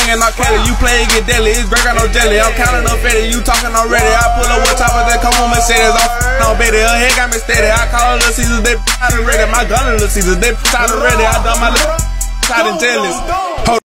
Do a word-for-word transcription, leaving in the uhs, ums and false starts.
banging on Kelly. You play, get deadly. It's great, got no jelly. I'm counting up fatty. You talking already. I pull up with chopper that come on Mercedes. I'm on Betty. Her head got me steady. I call her Little Caesars. They out ready. My gun Little Caesars. They out ready. I done my little. Tired and jealous.